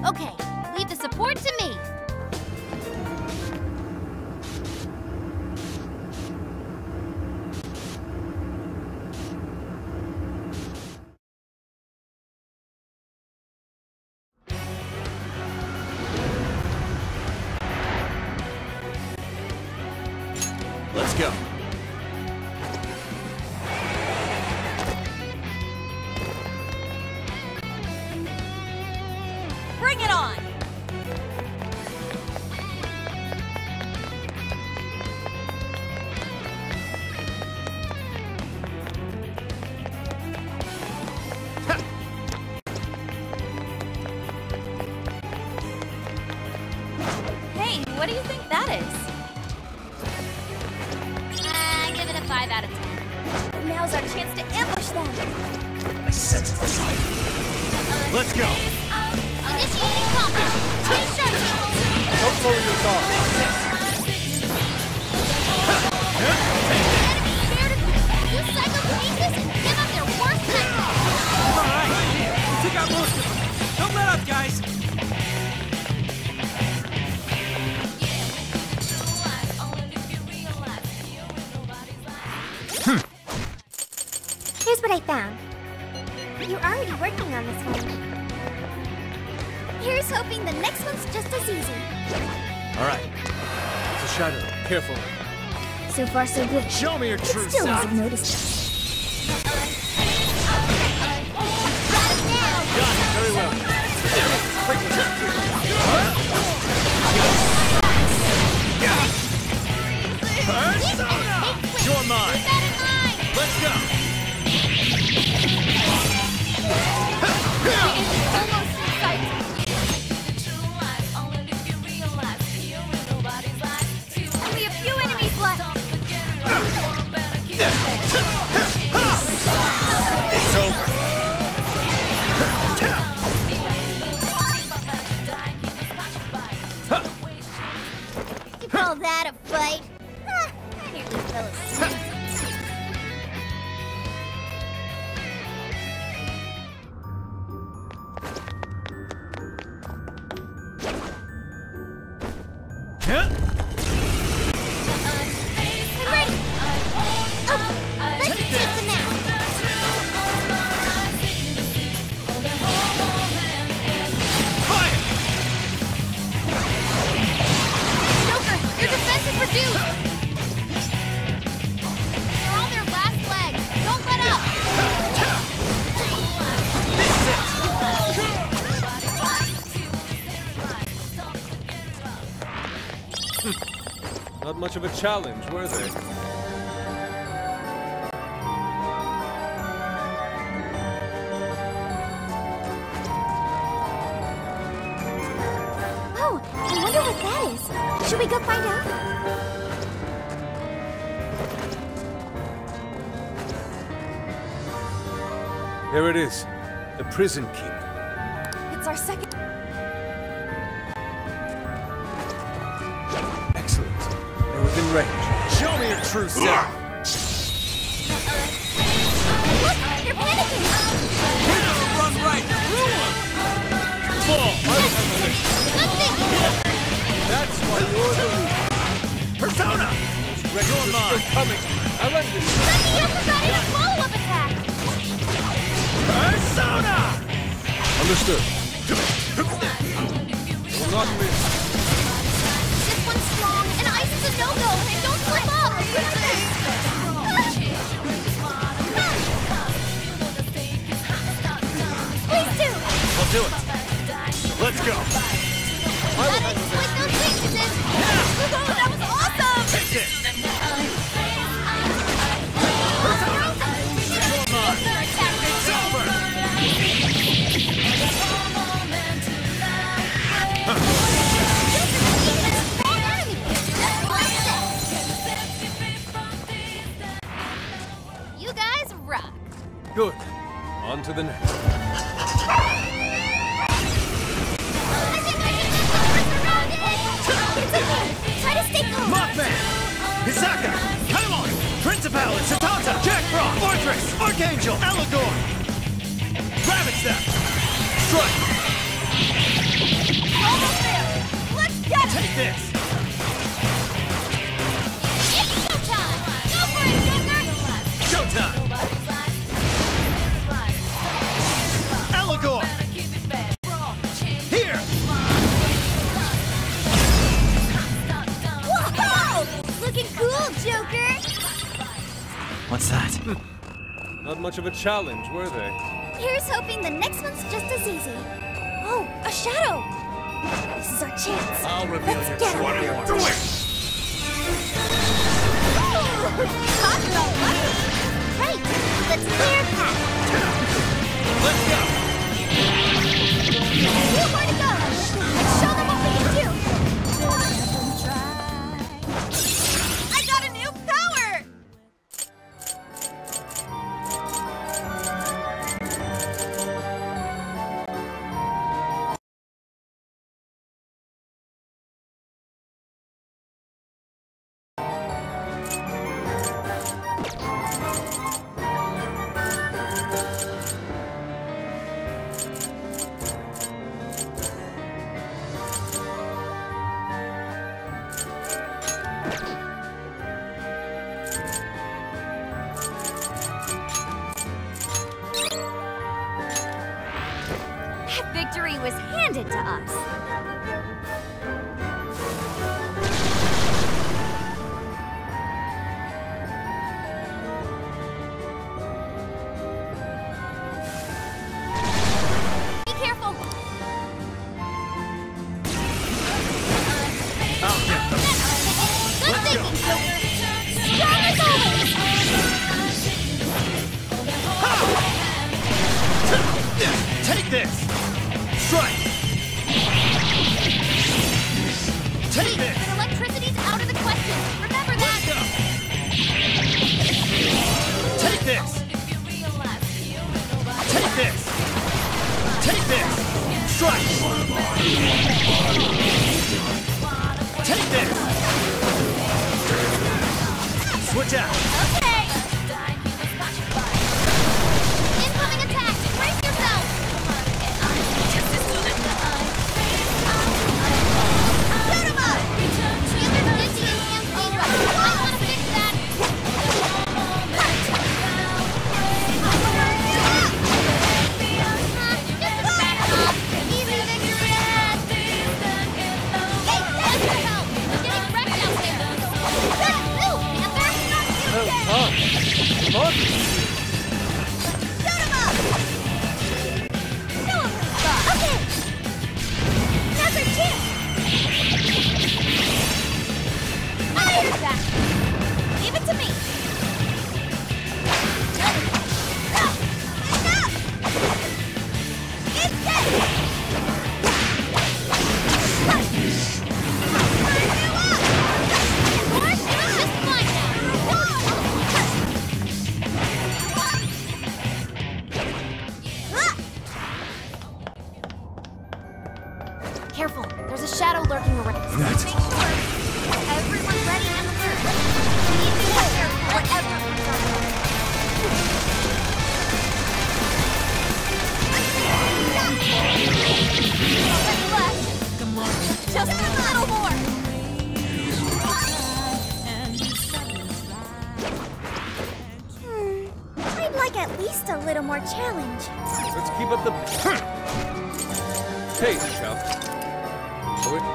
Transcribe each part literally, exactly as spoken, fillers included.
Okay, leave the support to me. Let's go. Bring it on! Hey, what do you think that is? Uh, give it a five out of ten. Now's our chance to ambush them. I sense the fight. Let's go. Initiating combat. Take sharp. Don't lower your guard. Enemy scared of you. You psychokinesis and give up their worst nightmare. Alright, we took out most of them. Don't let up, guys. Here's what I found. You're already working on this one. Here's hoping the next one's just as easy. All right. It's a shadow. Careful. So far, so good. Show me your true It still self. hasn't noticed. Got it. Very well. Persona! You're mine. Let's go. Only a few enemies left. It's over. You call that a fight? Ah, I nearly fell asleep. Huh? I'm ready. Oh, let's take them out. Fire! Joker, your defense is reduced. They're on their last legs. Don't let up. Not much of a challenge, were they? Oh, I wonder what that is. Should we go find out? There it is. The prison keep. It's our second. Excellent. They're within range. Show me your true self. Look, they're panicking. Run right through them. Fall! I will handle this. Good thing. That's why you're the leader. Persona! You're mine. Coming. I like this. Let me up forgot in a follow-up attack. Persona! Understood. Will not miss. This one's strong, and ice is a no-go. And don't slip up. Please do. I'll do it. Let's go. I will Gotta handle this. exploit those weaknesses. Oh, that was awesome. Take this. It's over. You guys rock. Good. On to the next. It's okay. Try to stay calm. Mothman! Hisaka! Paimon! Principality! Satanta! Jack Frost! Fortress! Archangel! Allegor! Gravity Step! Strike! this! It's showtime! Go for it, Joker! Showtime! Allegor! Here! Whoa! Looking cool, Joker! What's that? Not much of a challenge, were they? Here's hoping the next one's just as easy. Oh, a shadow! This is our chance. I'll reveal Let's your get true him. form. Do it! Talk about lucky! Right, let's clear a path. Let's go! Nowhere to go! Let's show them what we can do! I got a new power! That victory was handed to us. Be careful! I'll get them. Good thinking, Joker! Strong as always! Take this! Strike! Take this! And electricity's out of the question! Remember that! Go! Take this! Take this! Take this! Strike! Take this! Switch out! Okay! Incoming attack! Brace yourself! Shoot him up! Either Dizzy and Stampede right. You might want to fix that! Just back off! Easy victory ahead! Hey, thanks for help! We're getting wrecked out there! Good move, Panther! Oh, Tom! Come on! Shoot him up! Show him who's boss! Okay! Now's our chance! Fire that! Give it to me! Enough! It's dead! Burn you up! Or it's just fine now! Careful, there's a shadow lurking around. That- Make sure everyone's ready and alert. We need to get there, whatever comes our way. What's left? Just a little more. Hmm, I'd like at least a little more challenge. Let's keep up the pace, chump. Shall we?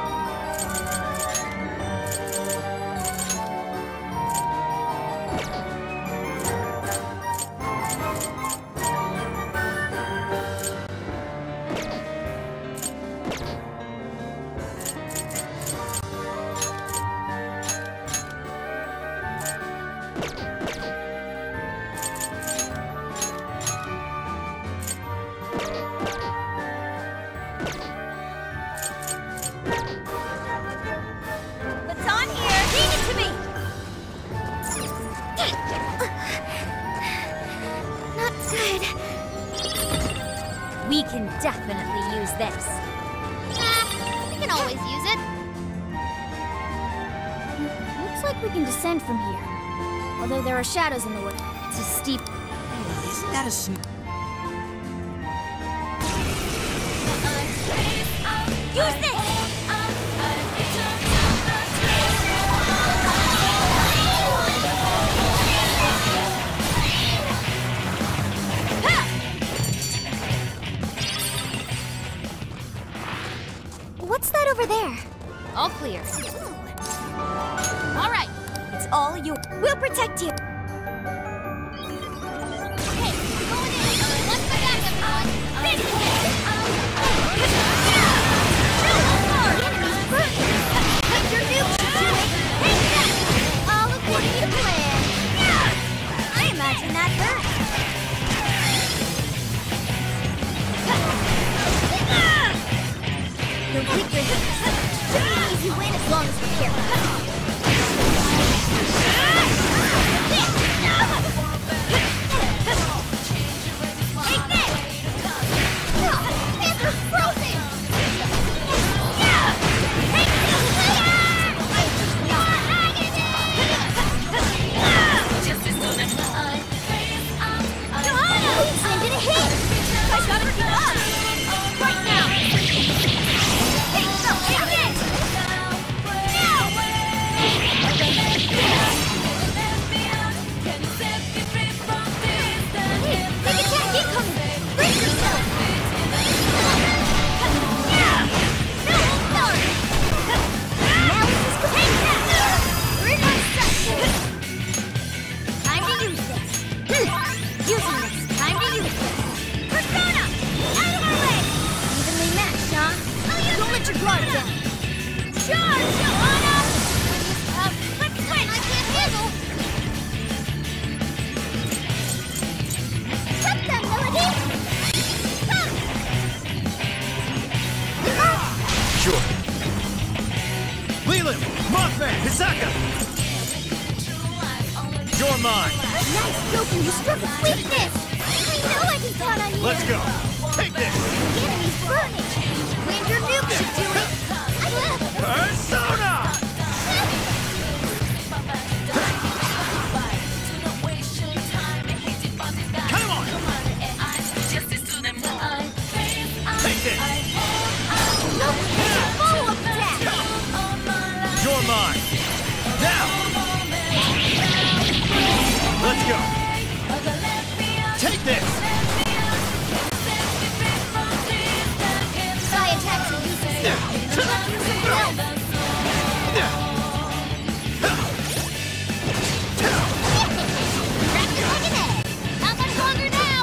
What's on here? Bring it to me! Not good. We can definitely use this. Nah, we can always use it. Looks like we can descend from here. Although there are shadows in the wood. It's a steep... Isn't that a sm- Use this! What's that over there? All clear. All right. It's all yours. We'll protect you. Hey, going in. Watch my back, everyone. Finish it. Take your nukes to do it. Take that. All according to plan. I imagine that hurt. No big resistance. Should be an easy win as long as we're careful. Take this! Panther's frozen! Take this! Johanna! Queensland did a hit! I gotta keep up! Right now! Hey, no, take this! Hey, big attack incoming! Brace yourself! No, no! Now it's just take that! We're not stuck! Time to use this! Using this! Time to use this! Persona! Out of our way! Evenly matched, huh? Don't let your guard down! Charge, Johanna! Uh, let's switch! I can't handle! Stop that, Melody! Come! Sure. Leland! Mothman! Hisaka! You're mine! Nice joking, you struck a weakness! I know I can count on you! Let's go! Take this! The enemy's burning! Wind your nuke should do it! I will! Persona! Come on! Take this! No! Follow-up attack! You're mine! Now! Let's go! Take this! Sky attacks are useless. Let's use something else. Crack it like an egg. Not much longer now.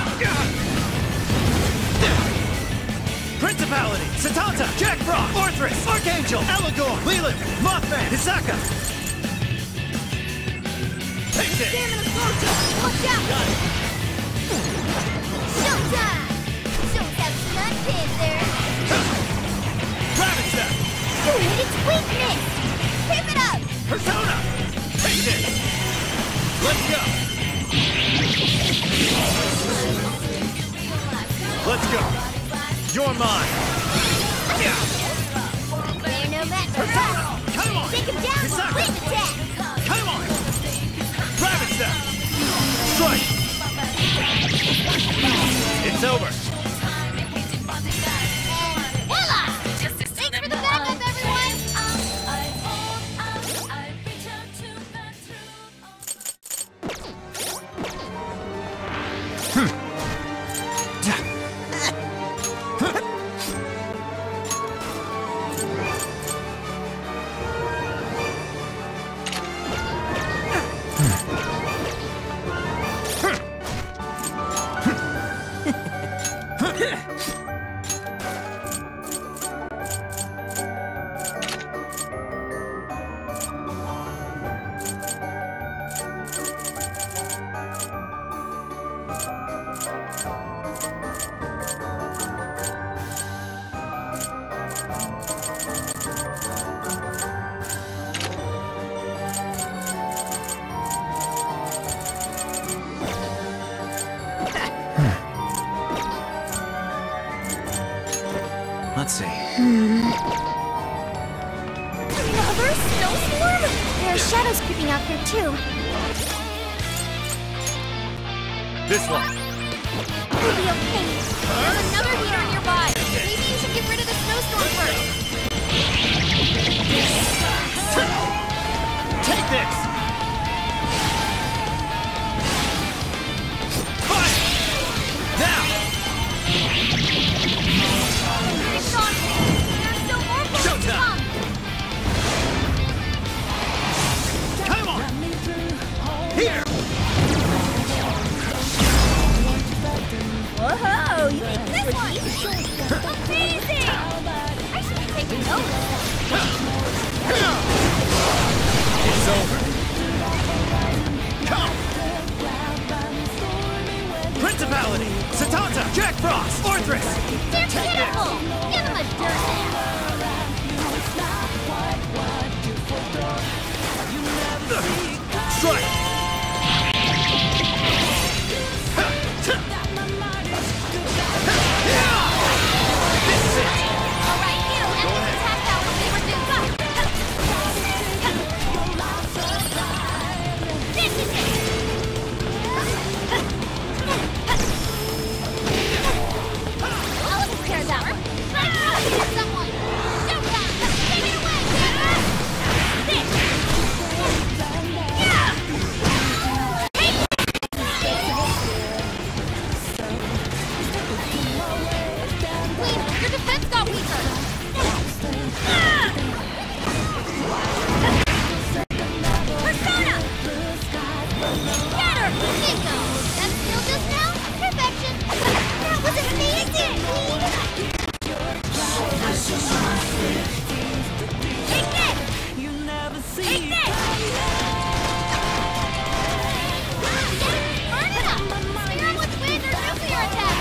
Principality! Satanta! Jack Frost! Orthrus! Archangel! Eligor! Leland! Mothman! Hisaka! Take this! Stamina Fortune! Watch out! Got it! Showtime! Shows that Sun Panther! Rabbit Step! You hit its weakness! Keep it up! Persona! Take this! Let's go! Let's go! You're mine! Yeah! They're no match for us! Come on! Take him down with Hisaka! wind attack! Come on! Rabbit Step! Strike! It's over! Voila! Thanks for the backup, everyone. Let's see. Another snowstorm? There are shadows creeping out here, too. This one. We'll be okay. There's another heater nearby. Maybe you should get rid of the snowstorm first. Take this! Fire! Now! It's gone. There's still more This one! Amazing! I should be taking notes. It's over. Come! Principality! Satanta! Jack Frost! Orthrus! They're pitiful! Give them a dirt nap! Strike! Alright, you! Everyone attack that one we were doing! Go! This is it! I'll prepare that one! Hit someone! Showtime! Take it away! This! Your defense got weaker! Persona! Get her! Bingo! That skill just now? Perfection! That was amazing! Take this! Take this! Burn it up! Clear them with wind or nuclear attack!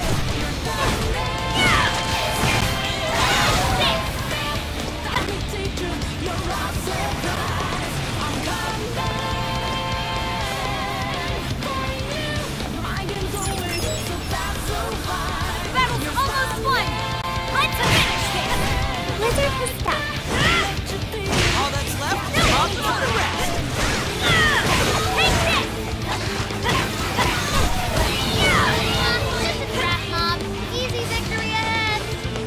Blizzard has stopped. All that's left is on for the rest. Take this! Just a trap mob. Easy victory ahead.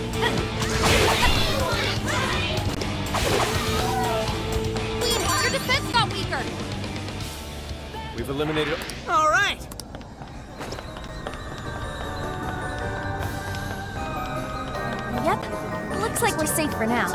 Queen, your defense got weaker. We've eliminated... All right. Yep. Looks like we're safe for now.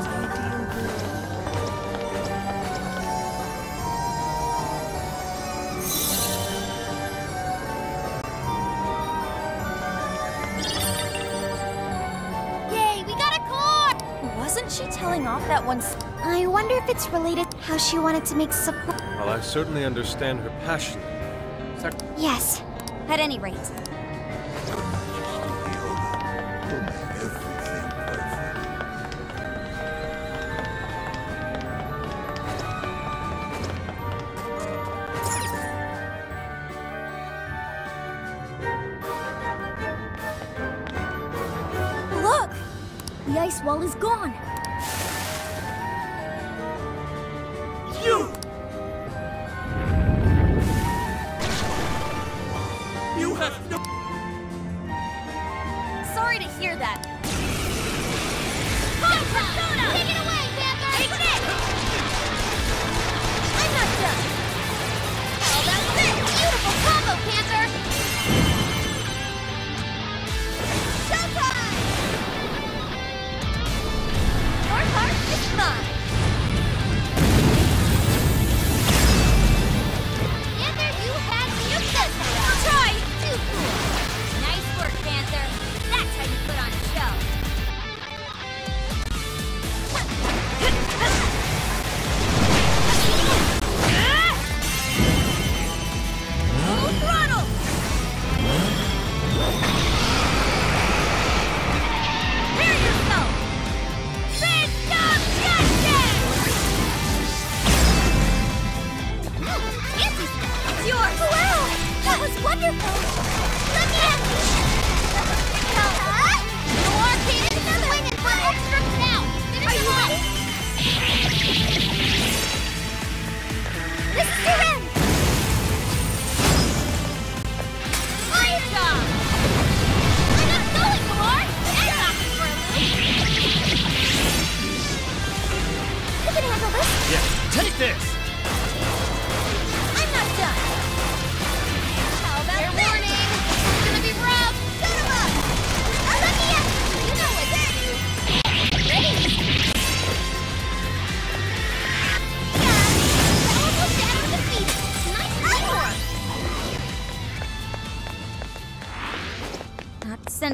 Yay, we got a core! Wasn't she telling off that one? s- I wonder if it's related to how she wanted to make support. Well, I certainly understand her passion. Sac- Yes, at any rate. Look! The ice wall is gone. You! You have no... Sorry to hear that. Come, Persona! Take it away, Panther! Take this! I'm not done. Oh, that was it! Beautiful combo, Panther! Showtime! Your heart is mine. Panther, you had me obsessed. Try! Too cool. Nice work, Panther. That's how you put on a show. Full throttle!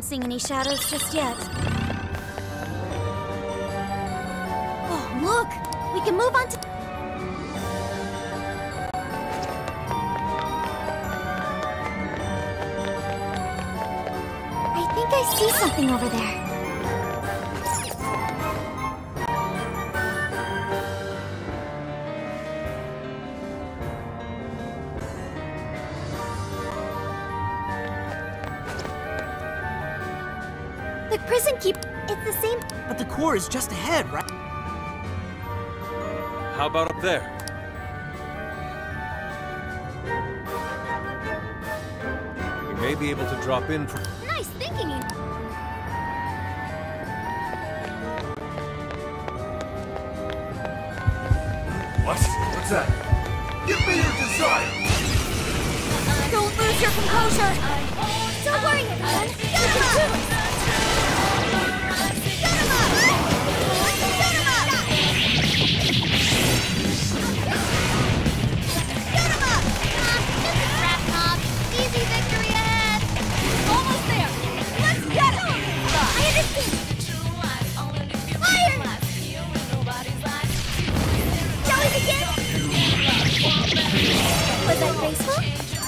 seeing any shadows just yet. Oh, look! We can move on to... I think I see something over there. The prison keep... It's the same... But the core is just ahead, right? How about up there? We may be able to drop in from... Nice thinking, you... What? What's that? Give me your desire! Don't lose your composure! Don't worry, everyone! You can do it! Shut him up! Shut him up! Shut him up! Just a crap knob. Easy victory ahead! Almost there! Let's get him! I understand! Fire! Shall we begin? Was that graceful?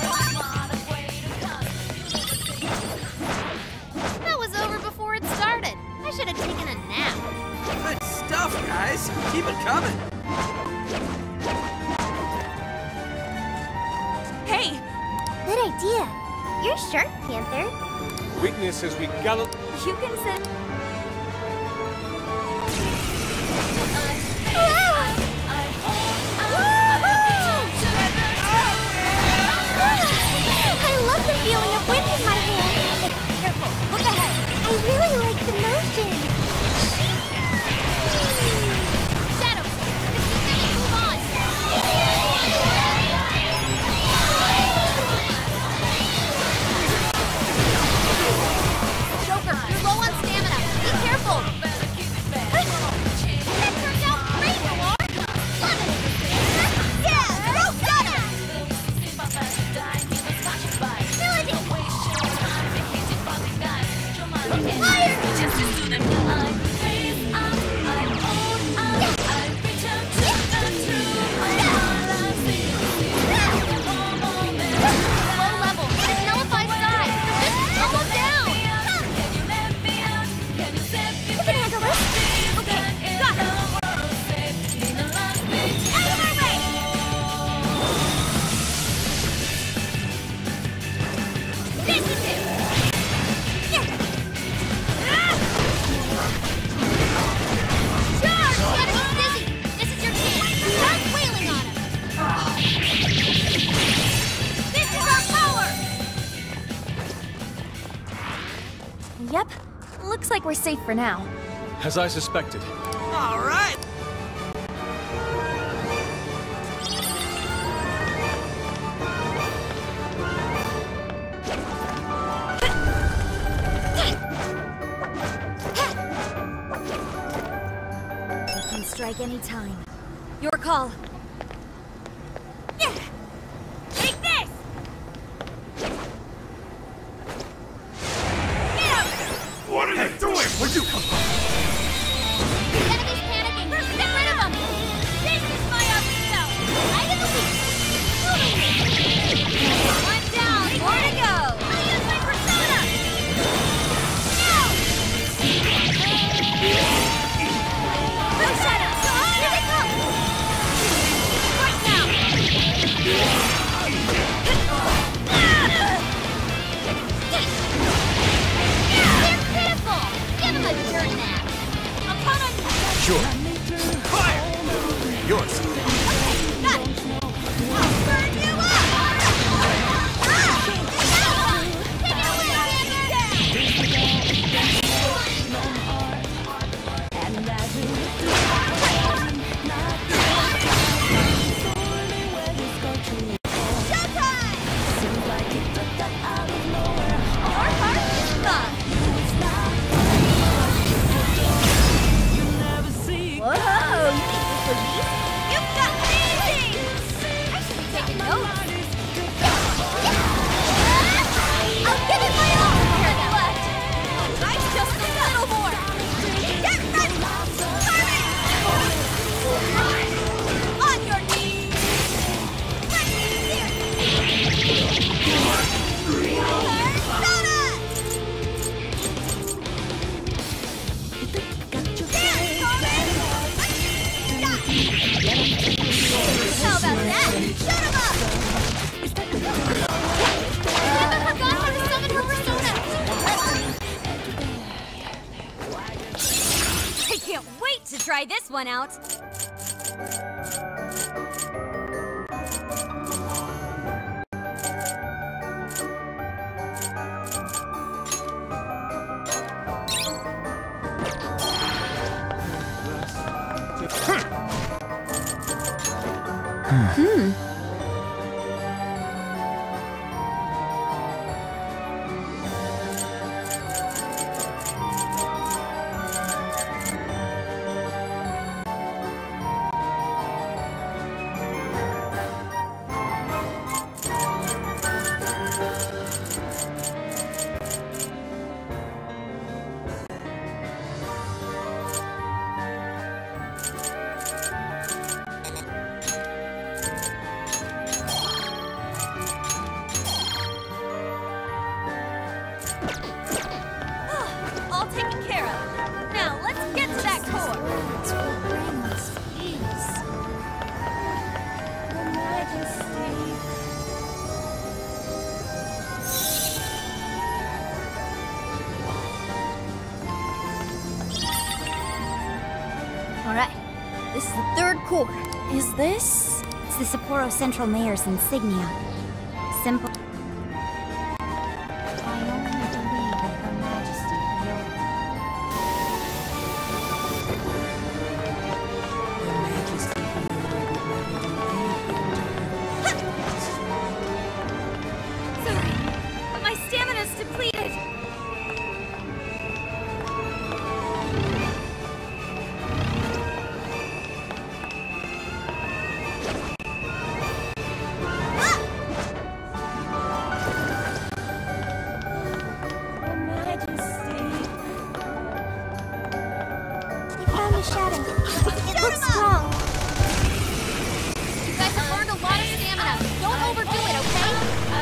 That was over before it started. I should have taken a nap. Good stuff, guys. Keep it coming. Hey! Good idea. You're sharp, Panther. Weakness as we gallop... You can sit. I love the feeling of wind in my hand. Careful, look ahead. I really like the motion. Shadow, move on. Joker, you're low on stamina. Be careful. That turned out great, Noir. Love it. Yeah, go get him. Melody. Fire! Low level. It's nullified side. Just almost down. You can handle this. Okay, got it. Out of my way! Initiative! Yeah. Ah! Charge! Gotta go dizzy! This is your chance! Start wailing on him! This is our power! Yep. Looks like we're safe for now. As I suspected. All right. You can strike any time. Your call. Yeah. Take this! Get up! What are you doing? Where'd you come from? The enemy's panicking. Get rid of them! This is my Arbusto! Right in the weak! One down, more to go! I'll use my persona! No! Blue Shadow! Here they come! Right now! They're pitiful! Give them a dirt nap! Upon a... Sure. Fire! Yours. Got it! I'll burn you up! Ah! Take it away, Showtime! Our heart is gone. can't wait to try this one out. Hmm. All taken care of. Now, let's get to that core. It's for Grandma's face. Your Majesty. All right, this is the third core. Is this? It's the Sapporo Central Mayor's insignia. Simple. I only believe in Her Majesty Yoda. Your Majesty, Sorry, but my stamina's depleted. Your Majesty. You found the shadow. It looks strong. You guys have learned a lot of stamina. Don't overdo it, okay?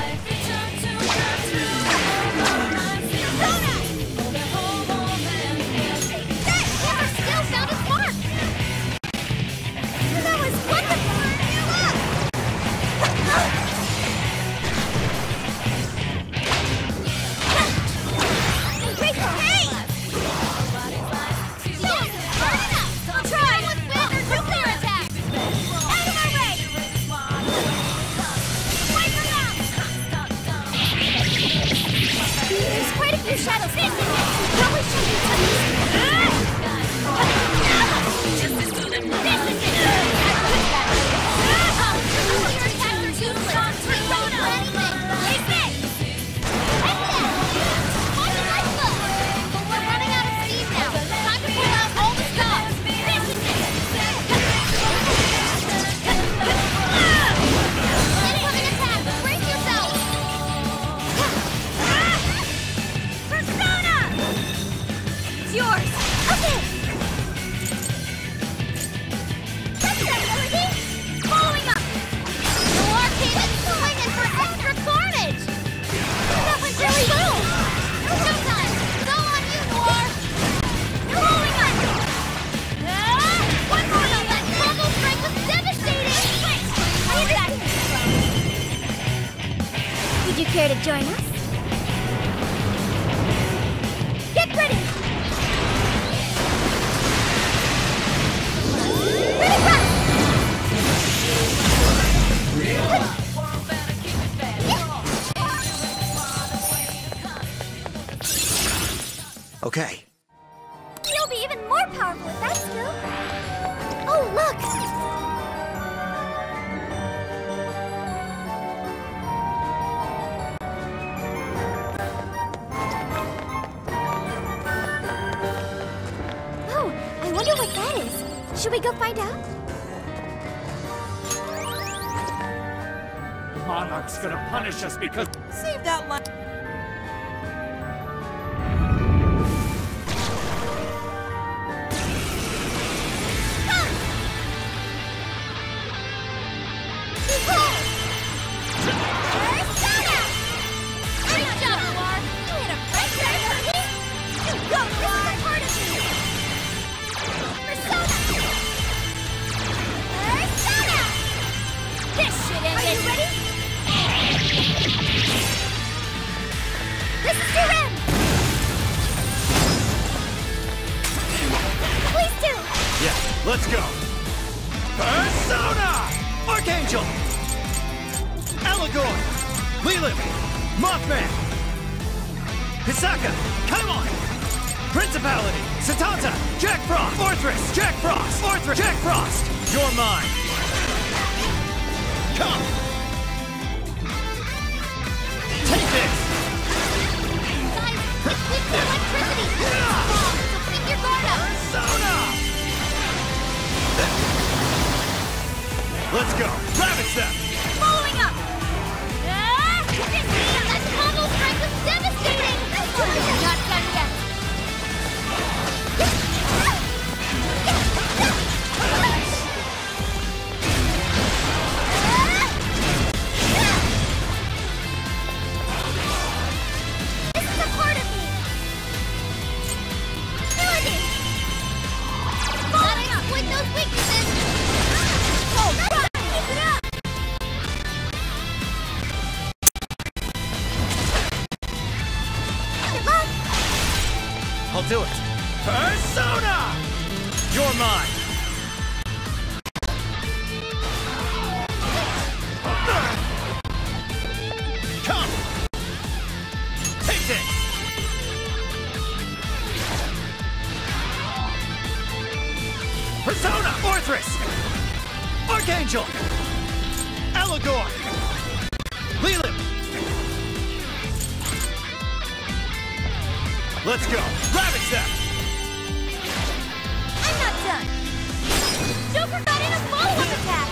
Persona! That hammer still found its mark! That was wonderful! Great job! Hey! Yes! Hard enough! Try! Their nuclear attack! Out of our way! Wipe them out! There's quite a few shadows. This probably shouldn't be This is it! Nuclear attacks are useless! Persona! Take this! Take that! On the lifeboat! But we're running out of steam now. Time to pull out all the stuff! This is it! Incoming attack! Brace yourself! Persona! It's yours! Okay! That's that, Melody! Following up! Noir came in swinging for extra carnage! That went really well! Showtime! It's all on you, Noir! Following up! Ah! One more though! That combo strike was devastating! Wait! I'll be back! Would you care to join us? Get ready! Ready, run! Okay. You'll be even more powerful with that skill. Oh, look! Oh, I wonder what that is. Should we go find out? Monarch's gonna punish us because... Save that line. Persona! Great job, Noir! You hit a great hit! You go, Noir! Part of you! Persona! Persona! This should end it! Are you ready? Let's go! Persona! Archangel! Allegor! Lilith! Mothman! Hisaka! Come on! Principality! Satanta! Jack Frost! Orthrus! Jack Frost! Orthrus! Jack Frost! You're mine! Come! Take this! Guys, it's weak to electricity! Strong, so keep your guard up! Persona! Let's go! Ravage them! Following up! Ah! That combo strike was devastating! You're not done yet! This is a part of me! Melody! Gotta exploit those weaknesses! Oh, right! Keep it up! Good luck! I'll do it! Persona! You're mine! Come! Take this! Persona! Orthrus! Archangel! Allegor! Lilith! Let's go! Ravage them! I'm not done! Joker got in a follow-up attack!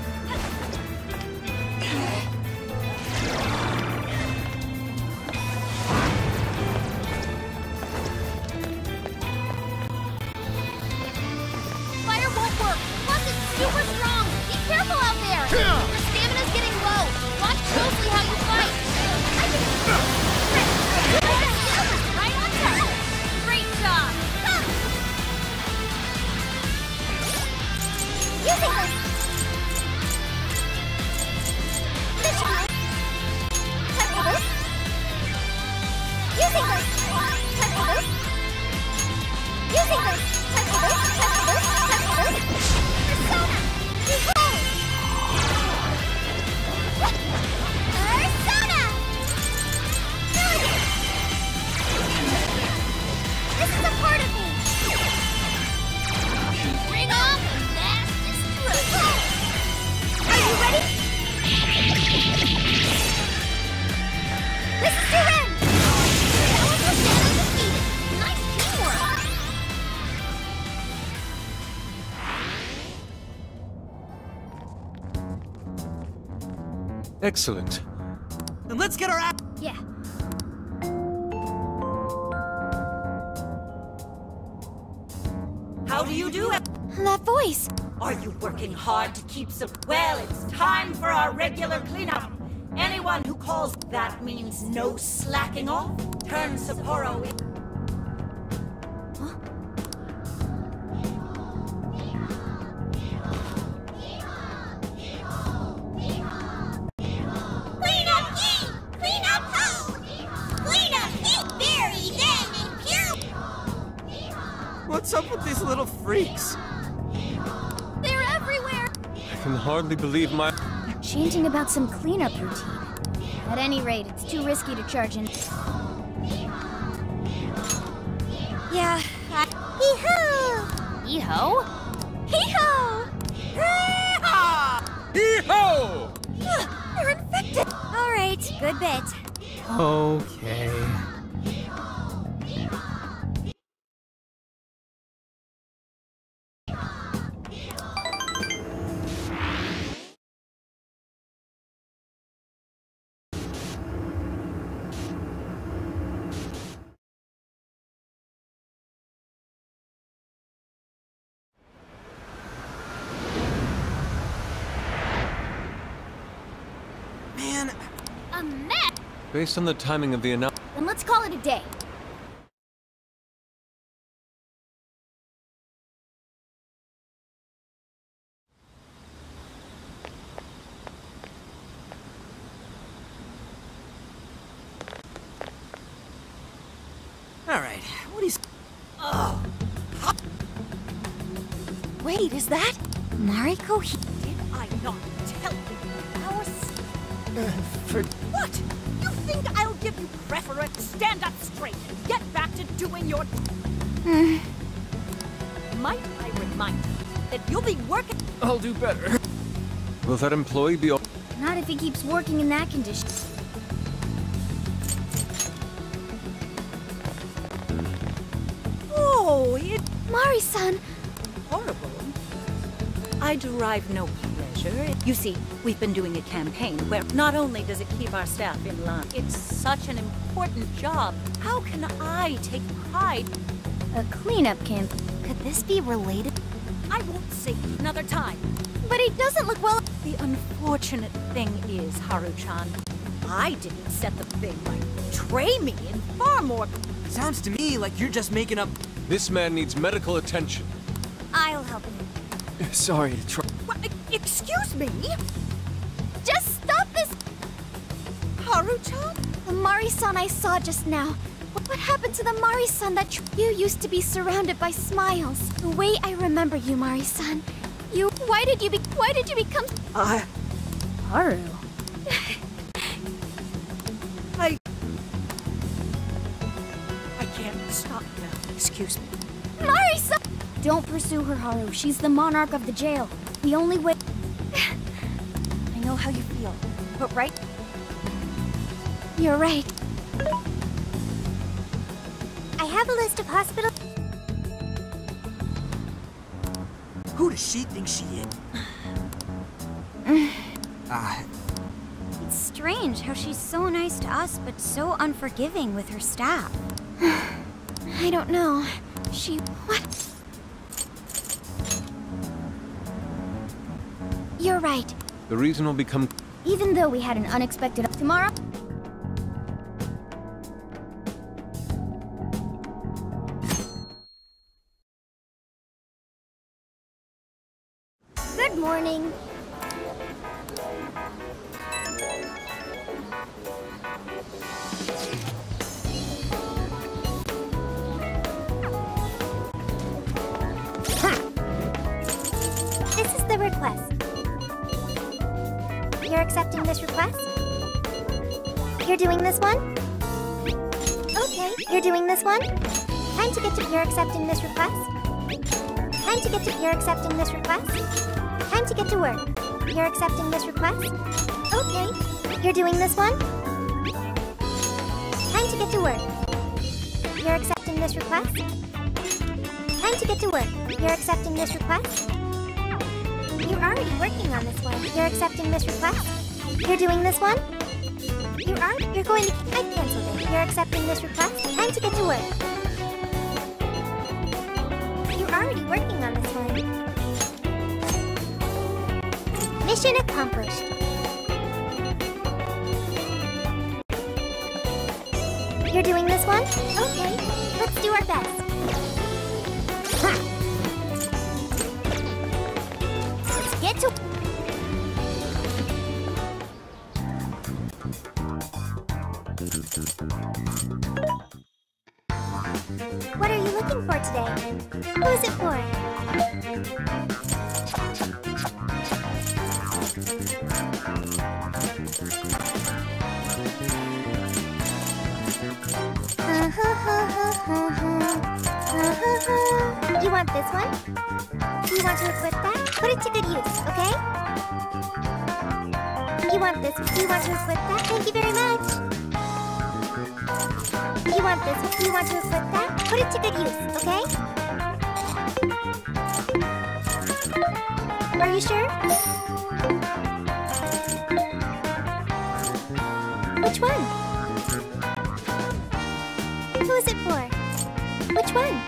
Fire won't work! Plus it's super strong! Be careful out there! Your stamina's getting low! Watch closely how you fight! I can... Right on time! Great job! Using this! This should work. Time for this. Using this! Time for this. Using this! Time for this! Time for this! Time for this! Persona! Behold! Persona! Melody! This is a part of me! Bring on the mass destruction! Are you ready? This is the end! That was the battle defeated! Nice teamwork! Excellent. Then let's get our act. Yeah. How do you do it? That voice! Are you working hard to keep some... Well, it's time for our regular cleanup. Anyone who calls that means no slacking off. Turn Sapporo in. Clean up heat! Clean up home! Clean up heat! Very dang and pure! What's up with these little freaks? They're everywhere! I can hardly believe my... They're chanting about some cleanup routine. At any rate, it's too risky to charge in. Yeah. I... Hee-ho! Hee-ho? Hee-ho! Hee-haw! Hee-ho! They're infected! Alright, good bit. Okay. Man, A mess! Based on the timing of the announcement... Then let's call it a day. all right. What is... Oh. Wait, is that Mariko? He Did I not tell you? Our s- Uh, for... What? You think I'll give you preference? Stand up straight and get back to doing your... Might I remind you that you'll be working... I'll do better. Will that employee be all... Not if he keeps working in that condition. Oh, it's Mari-san! horrible. I derive no pleasure. You see, we've been doing a campaign where not only does it keep our staff in line, it's such an important job. How can I take pride? A cleanup camp. Could this be related? I won't say it another time. But he doesn't look well. The unfortunate thing is, Haru-chan, I didn't set the thing right. Betray me in far more... Sounds to me like you're just making up. This man needs medical attention. I'll help him. Sorry to try. What? Excuse me? Just stop this! Haru-chan? The Mari-san I saw just now. What what happened to the Mari-san that tr you used to be surrounded by smiles? The way I remember you, Mari-san. You... Why did you be... Why did you become... I... Haru? I... I can't stop now. Excuse me. Mari-san! Don't pursue her, Haru. She's the monarch of the jail. The only way... I know how you feel, but right... You're right. I have a list of hospitals... Who does she think she is? Ah, It's strange how she's so nice to us, but so unforgiving with her staff. I don't know. She... What? You're right. The reason will become... Even though we had an unexpected... Tomorrow? Good morning. This is the request. You're accepting this request? You're doing this one? Okay, you're doing this one? Time to get to you're accepting this request? Time to get to you're accepting this request? Time to get to work. You're accepting this request? Okay, you're doing this one? Time to get to work. You're accepting this request? Time to get to work. You're accepting this request? You're already working on this one. You're accepting this request? You're doing this one? You are? You're going to... I canceled it. You're accepting this request? Time to get to work. You're already working on this one. Mission accomplished. You're doing this one? Okay, let's do our best. Let's get to... What are you looking for today? Who is it for? You want this one? Do you want to equip that? Put it to good use, okay? You want this? Do you want to equip that? Thank you very much. You want this? Do you want to equip that? Put it to good use, okay? Are you sure? Which one? Who is it for? Which one?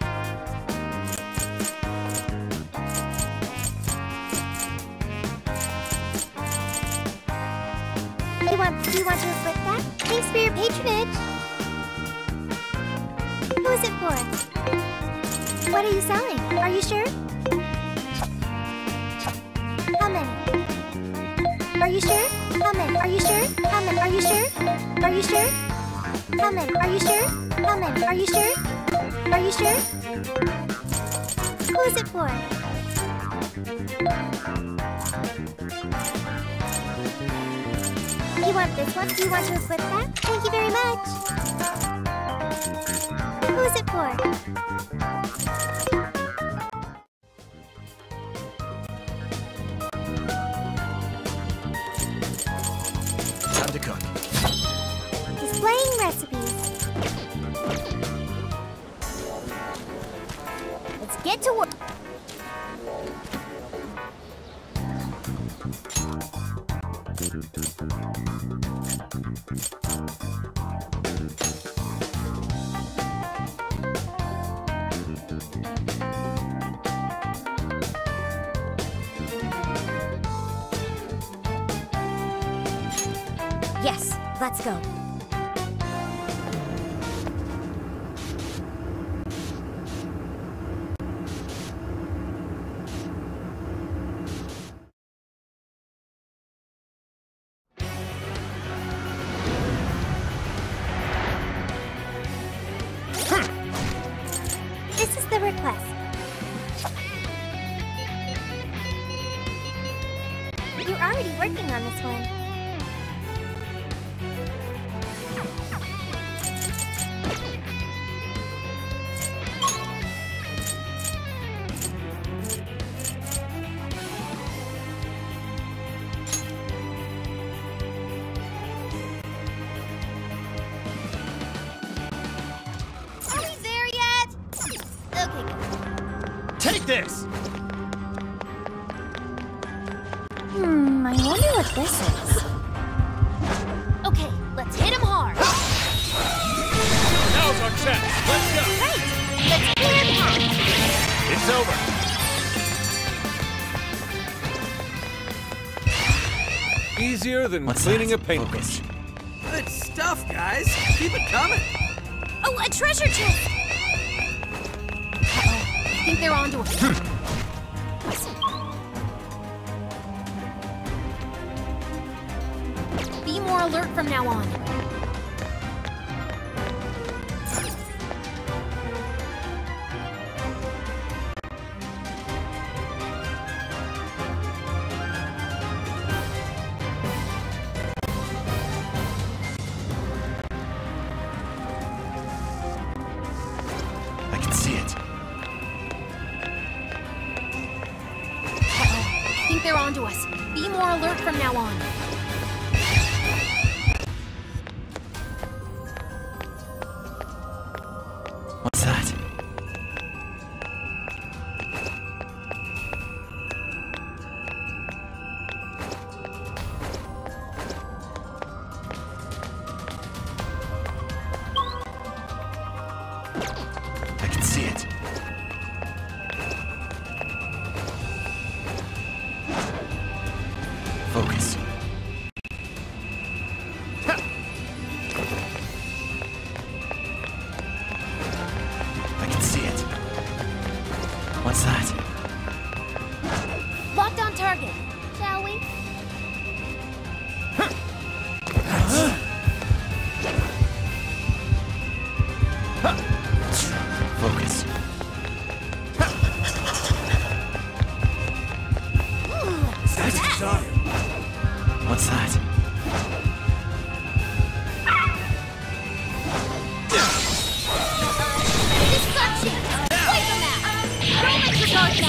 You want, do you want to equip that? Thanks for your patronage. Who is it for? What are you selling? Are you sure? How many? Are you sure? How many? Are you sure? How many? Are you sure? Are you sure? How many? Are you sure? How many? Are you sure? Are you sure? Who is it for? You want this one? Do you want to equip that? Thank you very much. Who's it for? Time to cook. Displaying recipes. Let's get to work. Yes, let's go. This is the request. You're already working on this one. Are we there yet? Okay, good. Take this! Hmm, I wonder what this is. Okay, let's hit him hard. Now's our chance! Let's go! Great! Let's clear the path. It's over! Easier than What's cleaning that? a paintbrush. Good stuff, guys. Keep it coming. Oh, a treasure chest! Uh-oh, I think they're onto us. Be more alert from now on. I can see it. Uh-oh, I think they're onto us. Be more alert from now on. What's that? I can see it. Focus. I can see it. What's that? Locked on target. Shall we? Focus. What's that? Destruction! Wipe them out! Don't let your guard down!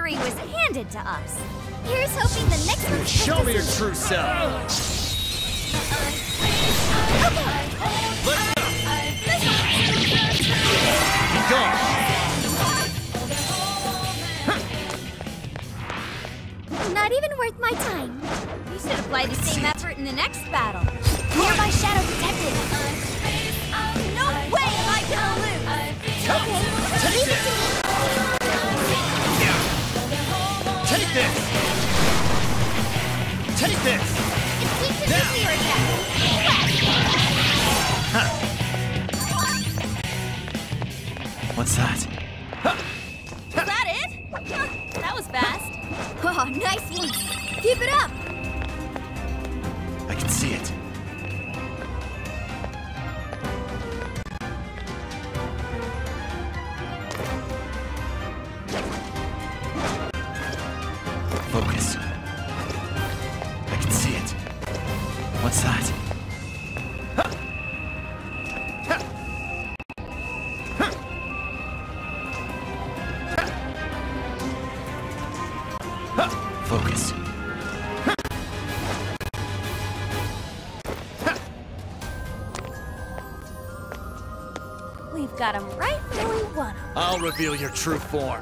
victory was handed to us. Here's hoping the next one's Show me your true self. Let's go. Be gone. Not even worth my time. You should apply the same effort in the next battle. Nearby shadow detected. No way am I gonna lose. Okay, Take leave it this. to me. Yeah. Take this. Take this. It's teaching Now. nuclear attack. Huh. What's that? Is that it? Huh, that was fast. Oh, nice one. Keep it up. I can see it. Focus. I can see it. What's that? Focus. We've got him right where we want him. I'll reveal your true form.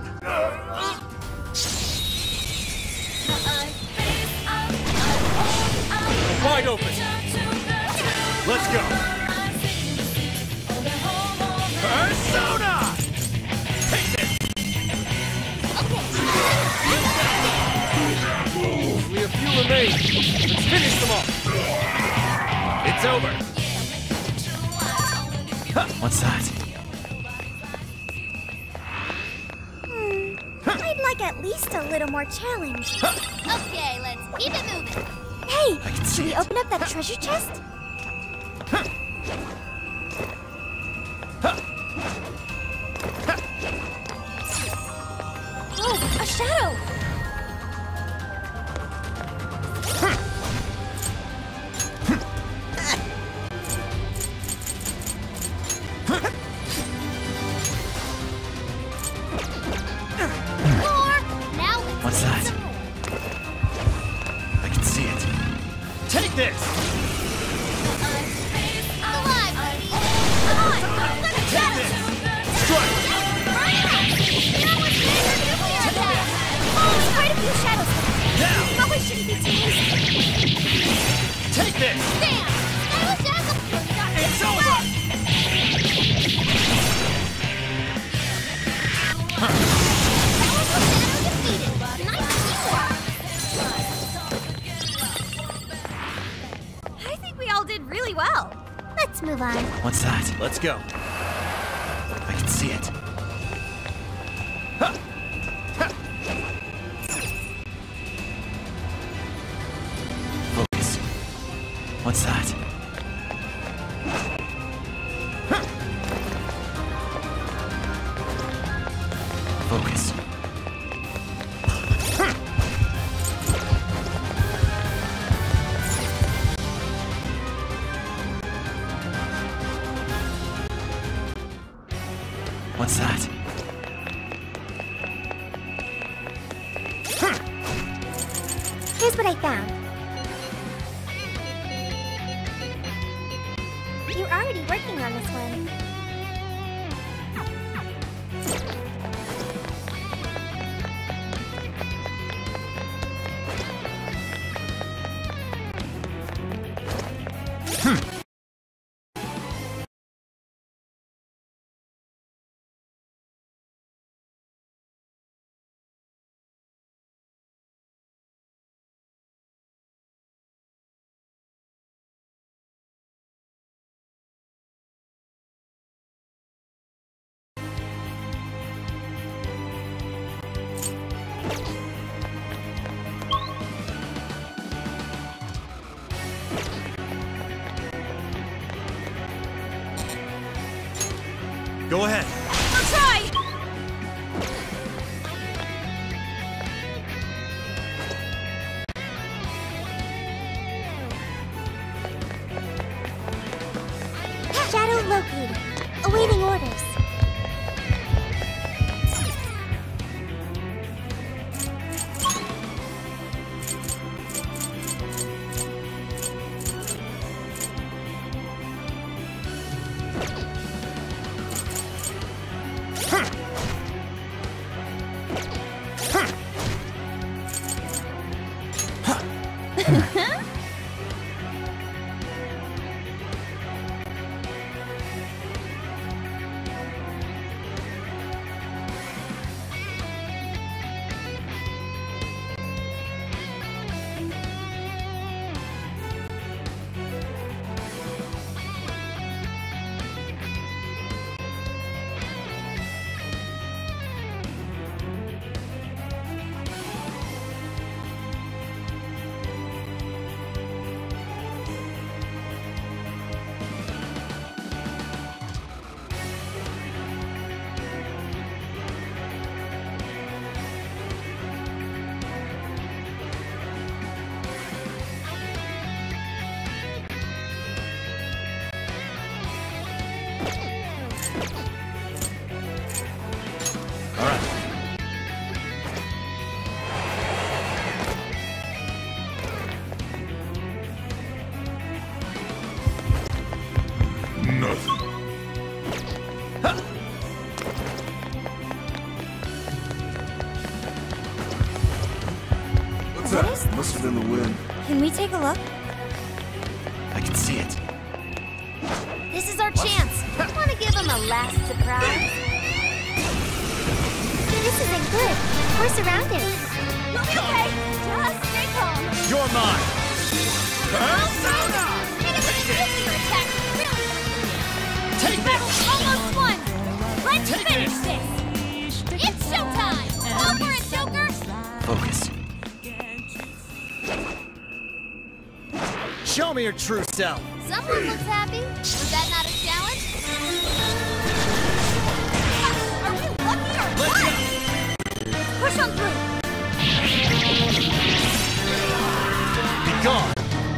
Wide open. Let's go. Persona! Take this! We have few remain. Let's finish them off. It's over. Huh, what's that? I'd like at least a little more challenge. Okay, let's keep it moving. Hey, I can see should we it. open up that treasure chest? Oh, a shadow! More. Now let's What's get that? some more. I can see it. Take this! Alive, buddy. Come on, let's Take get this! it. Strike! Hurry up. Now let's get your nuclear attack. Oh, there's quite a few shadows. Now! Probably shouldn't be too hasty. Take this! Bam. Stylish as a It's over! I think we all did really well. Let's move on. What's that? Let's go. I can see it. Huh. Huh. Focus. What's that? Huh. Focus. Huh. What's that? Here's what I found. You're already working on this one. Go ahead. I'll try! Shadow located. Awaiting orders. All right. Nothing. Huh. What's that? Must have been the wind. Can we take a look? I can see it. This is our chance. Want to give him a last surprise? This isn't good. We're surrounded. You'll be okay. Just stay calm. You're mine. Persona! It is an nuclear attack! Really? Take Battle this. almost won! Let's Take finish this. this! It's showtime! All for it, Joker! Focus. Show me your true self. Someone looks happy. Was that not a challenge? Are you lucky or Let's what? go. Push on through! Be gone.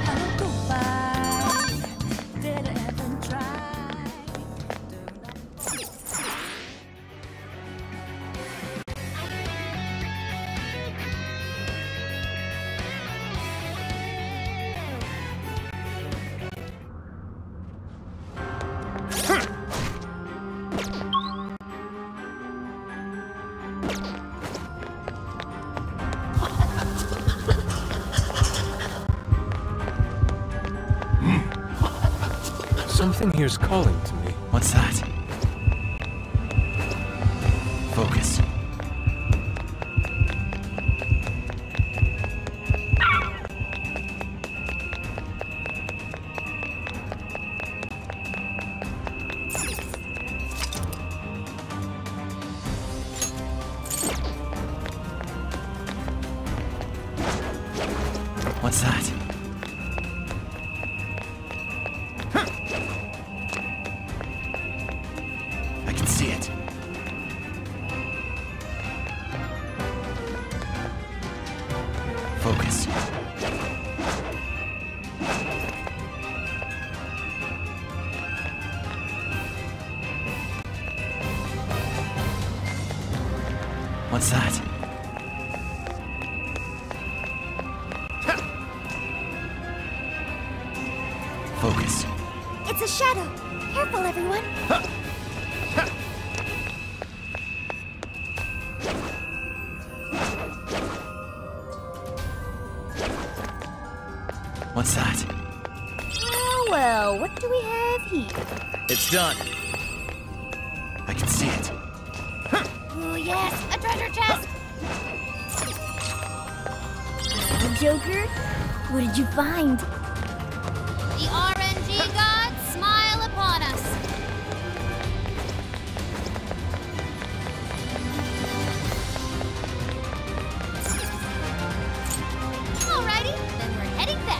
Something here's calling to me. What's that? Focus. What's that? I can see it. Focus. What's that? Focus. It's a shadow. Careful, everyone. What's that? Well, well, what do we have here? It's done. I can see it. Ooh, yes! A treasure chest! Well, Joker, what did you find? The R N G gods smile upon us! Alrighty, then we're heading back.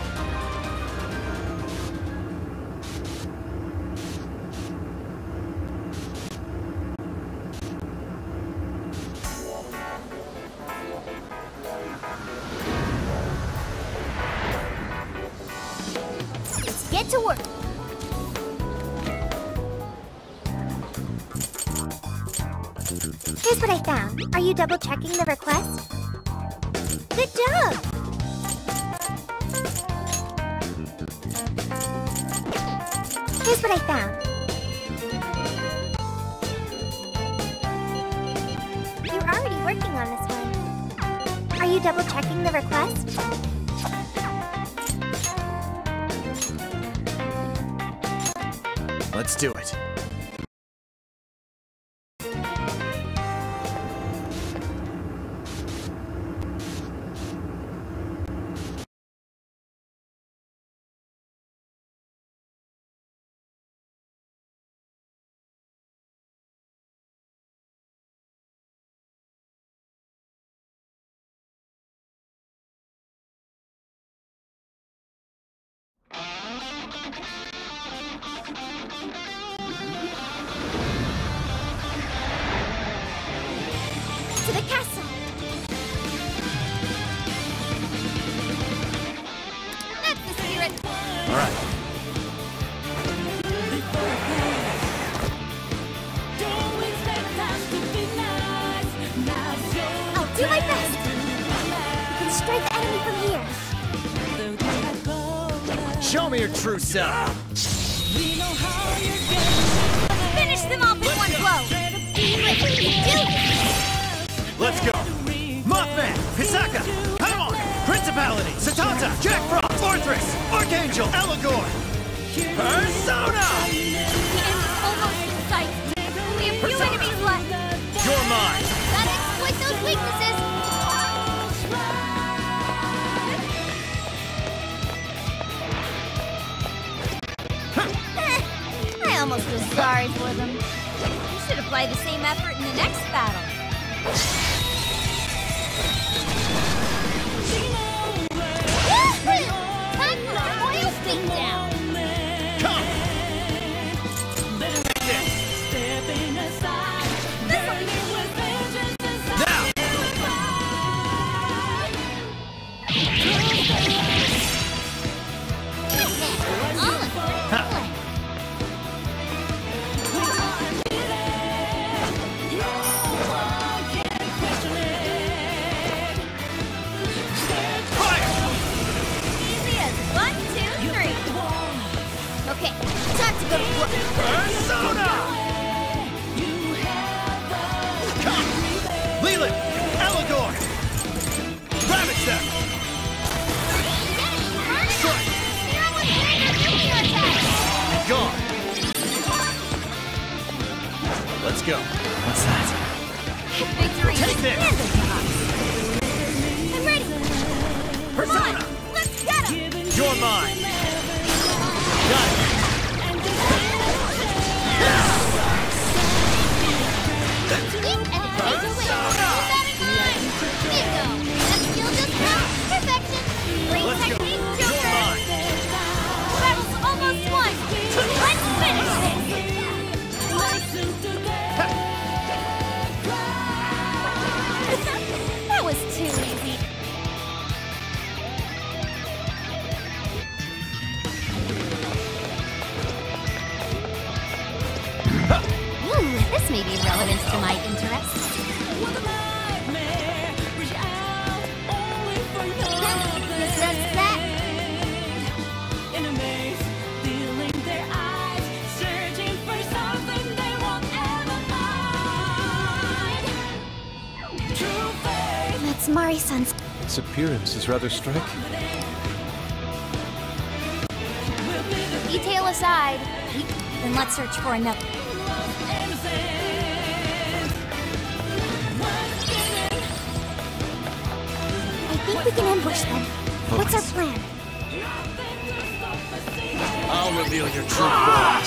Let's get to work. Here's what I found. Are you double checking the request? Good job! Here's what I found. You're already working on this one. Are you double checking the request? Let's do it. me your true self. Finish them off in one blow. Let's go. Mothman, Hisaka, Paimon, Principality, Satanta, Jack Frost, Fortress, Archangel, Eligor, Persona! Almost in sight. We have few enemies left. You're mine. Gotta exploit those weaknesses. I almost feel sorry for them. You should apply the same effort in the next battle. Time for a royal beatdown. Come! Now! All in good play. Fire! Easy as one, two, three. Okay, time to go to work. Persona! Come! Leland! Eligor! Ravage them! Strike! Gone! Let's go. What's that? Victory Take is this. handed to us. I'm ready. Persona! Let's get him. You're mine! Got it! Persona! Let's go. You're mine! Battle's almost won. Let's finish this. That was too easy. Ooh, this may be relevant to my interests. Sense that? That's Mari-san's. Its appearance is rather striking. Detail aside, then let's search for another. I think we can ambush them. What's our plan? I'll reveal your true form.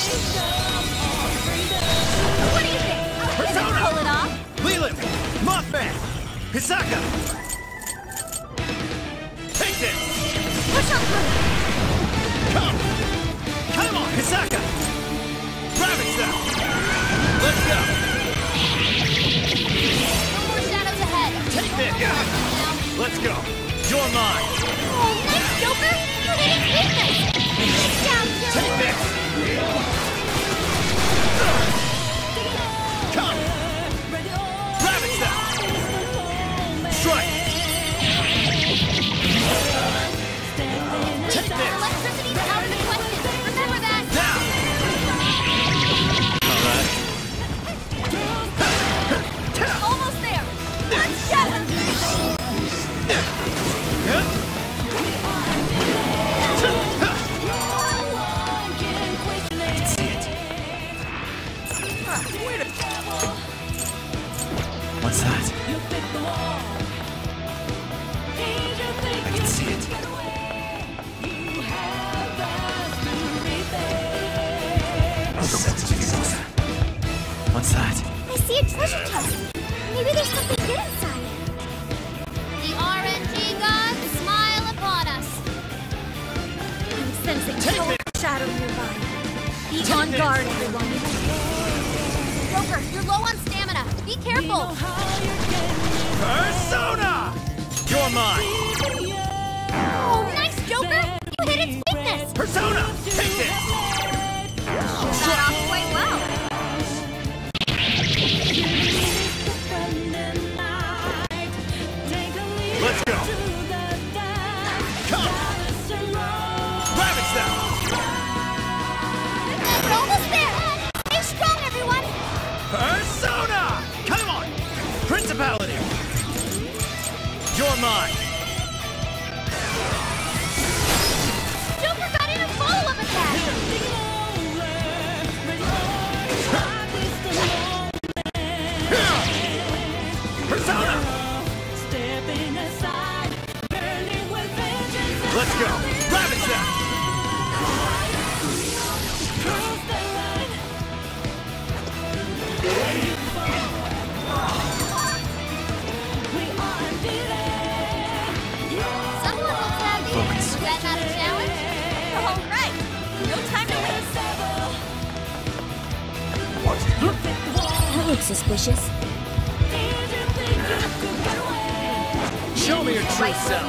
What do you think? Can I pull it off? Leland! Mothman! Hisaka! Take this! Push on through. Come! Come on, Hisaka! Ravage them! Let's go! No more shadows ahead. Take this! Let's go! You're mine! Oh, nice, Joker! You hit its weakness! Get down, Take Joker! this! Come! Ravage them! Strike! Take this! Electricity's out of the question. Remember that! Now! Alright. Almost there. Let's get him. What's that? I can see it. What's that? I see a treasure chest. Maybe there's something good inside. The R N G gods smile upon us. I'm sensing Take cold this. shadow nearby. Be Take on this. guard, everyone. Joker, you're low on stamina. Be careful. Persona! You're mine! Oh, nice, Joker! You hit its weakness. Persona! Take this! Got off quite well. Let's go! Come! Ravage them! mine! Joker got in a follow-up attack! Persona! Let's go! Ravage them! Someone looks happy. Focus. Is that not a challenge? All right. No time to waste. That looks suspicious. Show me your true self!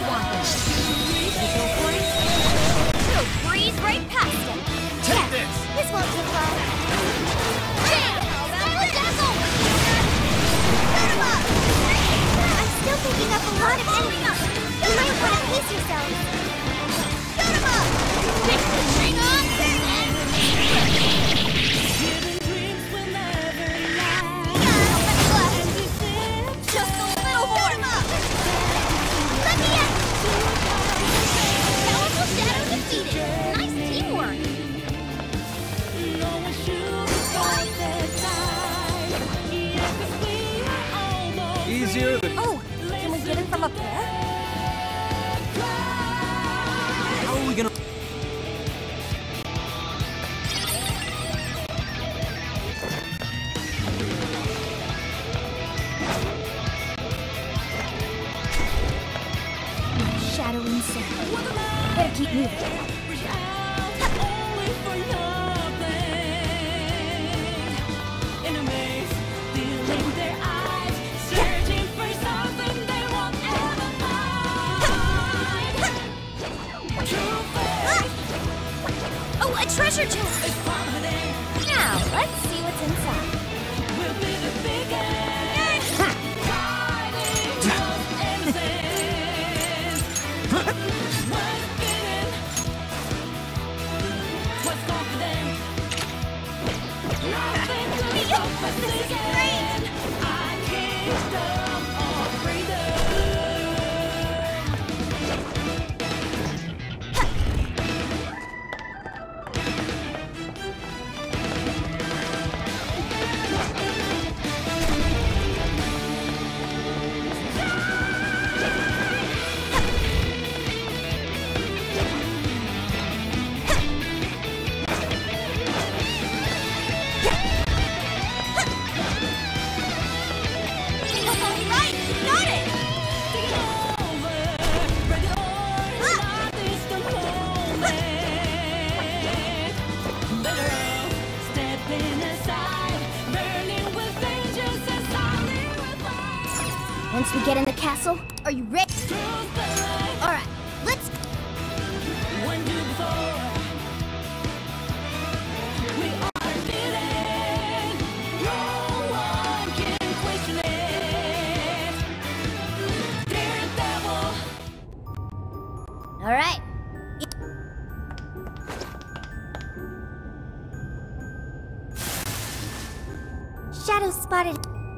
We'll breeze right past him. Take this! This won't take long. Jam! Scarlet Dazzle! Set him up! I'm still picking up a lot of enemies. You might want to pace yourself. Set him up! Bring on! Just a little more! Set him up! Let me in! Powerful Shadow defeated! Nice teamwork! Easier than... Oh, can we get him from up there? How are we gonna... Shadow inside. Better keep moving. Oh, a treasure chest! Now, let's see what's inside. This is great! Alright, got it! Once we get in the castle, Are you ready? Alright, let's go! alright. Shadow spotted.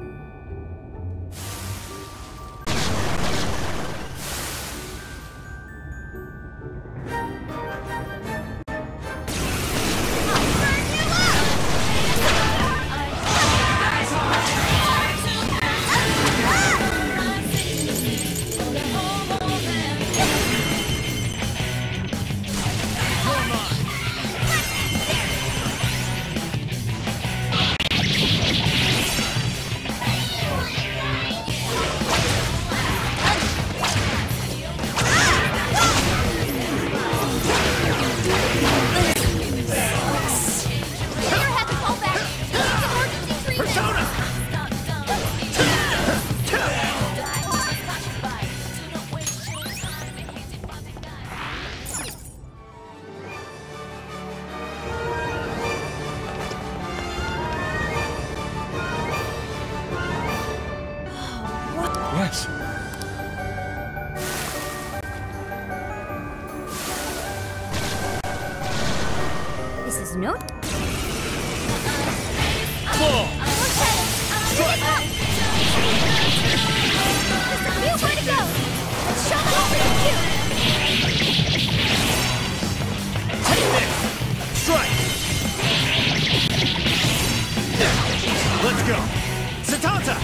Yes. This is no. Full! Way to go! go! Satanta!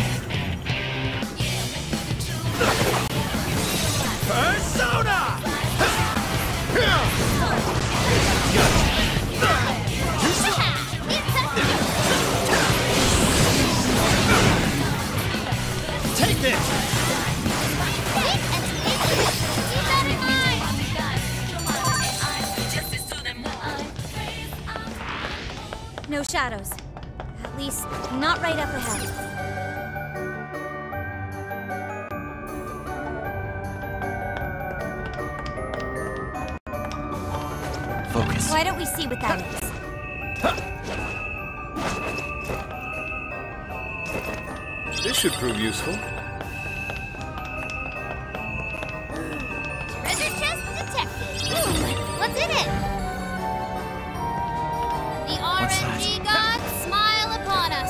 Persona! Take this! No shadows. At least, not right up ahead. Focus. Why don't we see what that is? This should prove useful. Treasure chest detected. Ooh, what's in it? The R N G gods smile upon us.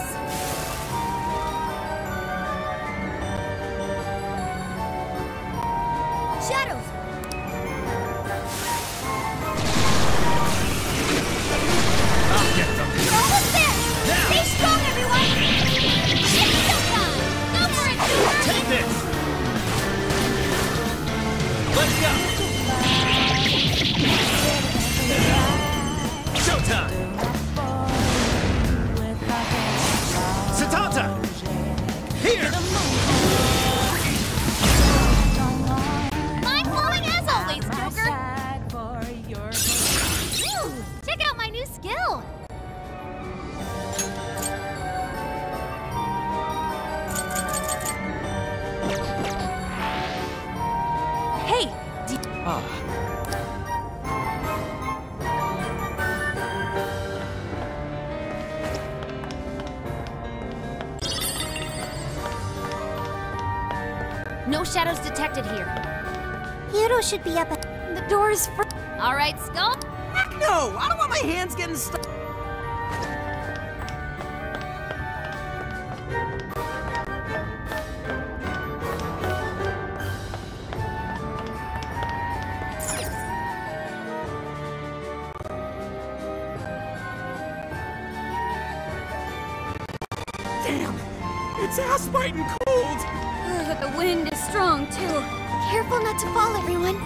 Shadows! I'll get them. We're almost there. Now. Stay strong, everyone. It's showtime. Go for it, Cooper. Take this! Let's go! Showtime! Satanta! Here! Mind-blowing as always, Joker. Ooh, check out my new skill. Hey! Ah. No shadows detected here. Hero should be up at the doors for. All right, Skull. Heck no! I don't want my hands getting stuck. Damn! It's ass-biting cold! Ugh, the wind is strong, too. Careful not to fall, everyone.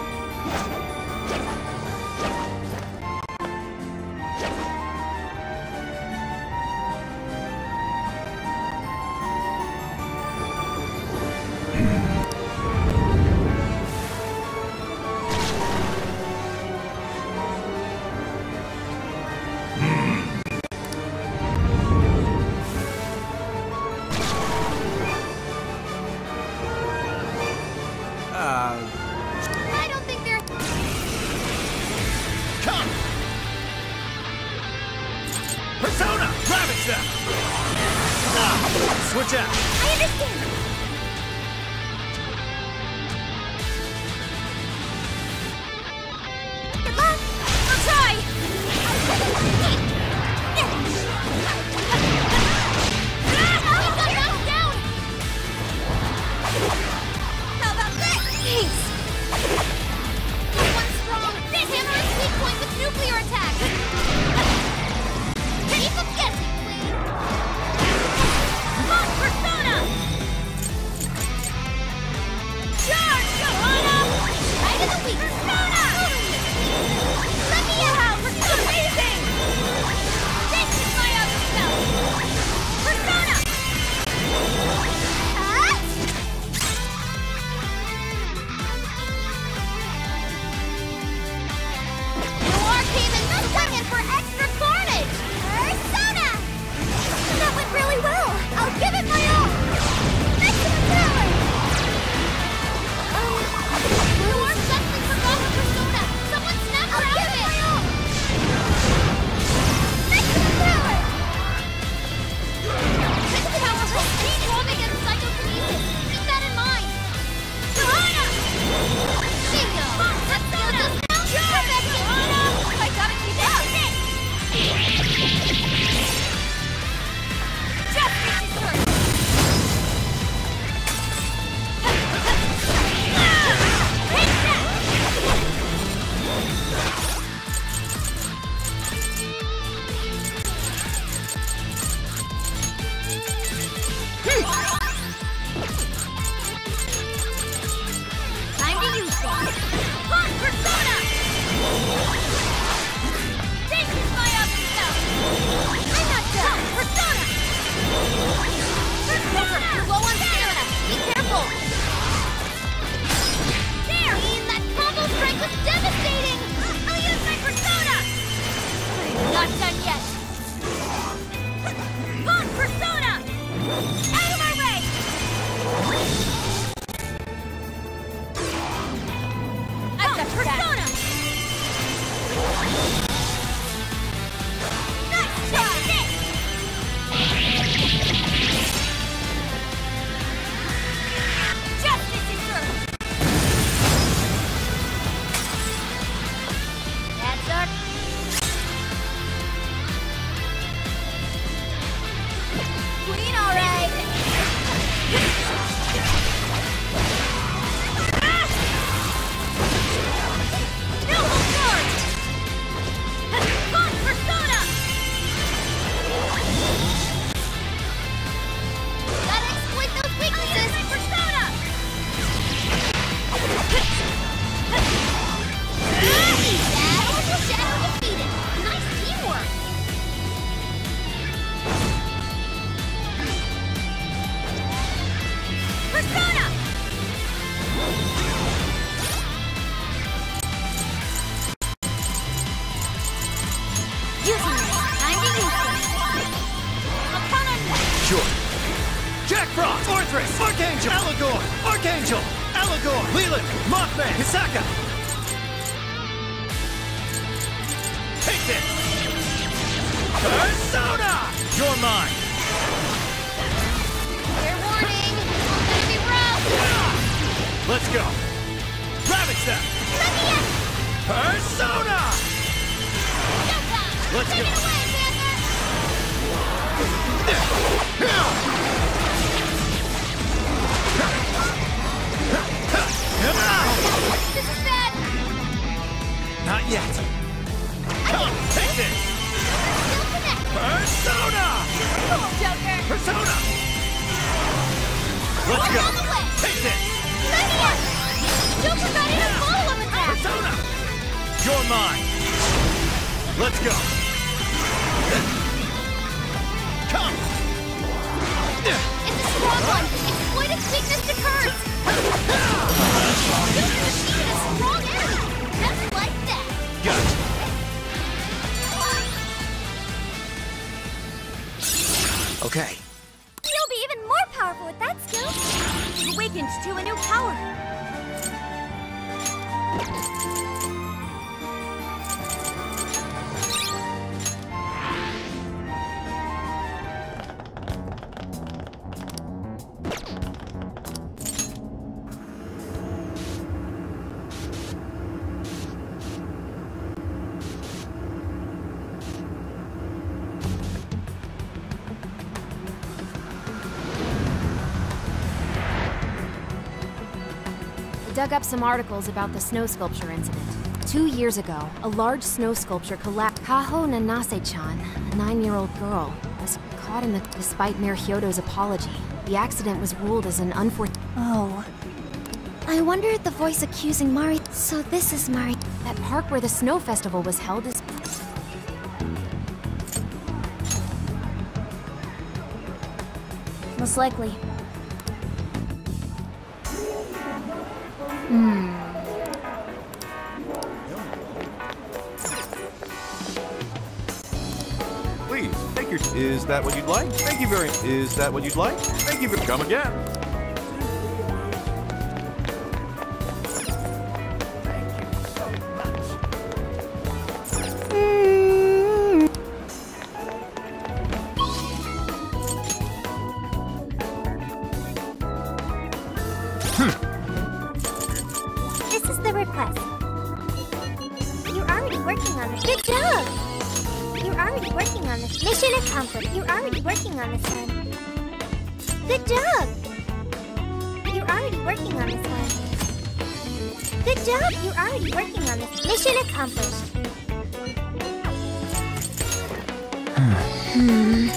I don't think they're. Come! Persona! Ravage them! Ah, switch out! I understand. Good luck! I'll try! He got knocked down. How about this? Thanks! One strong. This hammer is weak point with nuclear attack. Keep them guessing, Queen. Come on, Persona! queen, all right. No, hold forward. Fun persona. Gotta exploit those weaknesses. Persona. Battle Shadow defeated. Nice teamwork. Persona. Using this. Time to use this. Upon on me. Sure. Jack Frost, Orthrus, Archangel, Allegor, Archangel, Allegor, Leland, Mothman, Hisaka. Take this! Persona! You're mine! Fair warning. It's gonna be rough. Let's go! Rabbit Step! Let me in. Persona! Showtime. Let's Take go. it away, Panther. This is bad. Not yet. Come, take this! Still connect. Persona! Cool, Joker. Persona! Let's One go! on the way. Take this! Let me in. Joker got in a follow-up attack. Persona! You're mine! Let's go! Come! It's a strong one. Exploit its weakness to curse. Joker defeated a strong enemy. Just like that. Gotcha! Okay. You'll be even more powerful with that skill. Awakened to a new power. Dug up some articles about the snow sculpture incident. Two years ago, a large snow sculpture collapsed. Kaho Nanase-chan, a nine-year-old girl, was caught in the... Despite Mayor Hyodo's apology, the accident was ruled as an unfortunate... Oh. I wonder if the voice accusing Mari... So this is Mari... That park where the snow festival was held is... Most likely. Please, take your... Is that what you'd like? Thank you very... Is that what you'd like? Thank you for... Come again. This is the request. You're already working on it. Good job! You're already working on this. Mission accomplished. You're already working on this one. Good job! You're already working on this one. Good job! You're already working on this. Mission accomplished. Hmm.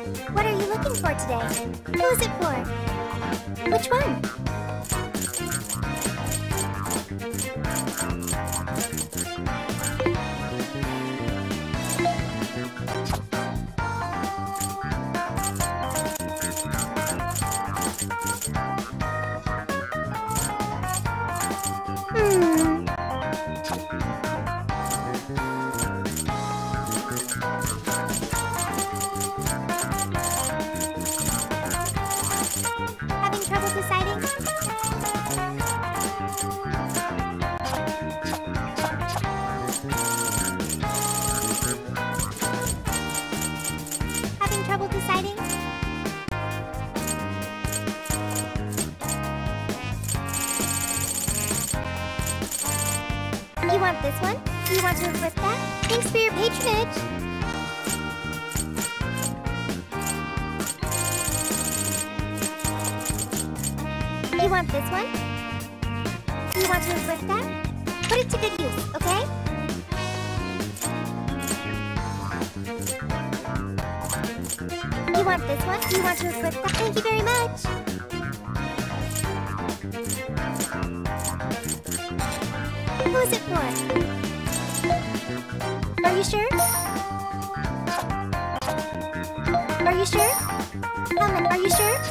What are you looking for today? Who's it for? Which one? Hmm. Having trouble deciding? Having trouble deciding? You want this one? You want to equip that? Thanks for your patronage! You want this one? You want to equip that? Put it to good use, okay? You want this one? You want to equip that? Thank you very much! Who's it for? Are you sure? Are you sure? Helmet, are you sure?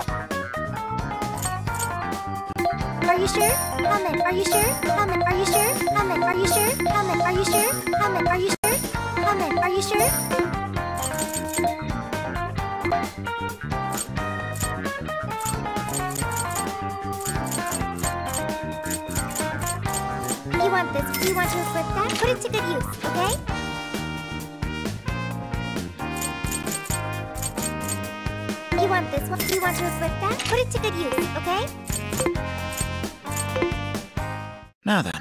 Are you sure? Helmet, are you sure? Helmet, are you sure? Helmet, are you sure? Helmet, are you sure? Helmet, are you sure? Helmet, are you sure? You want this? You want to equip that? Put it to good use, okay? You want this one? You want to equip that? Put it to good use, okay? Now then.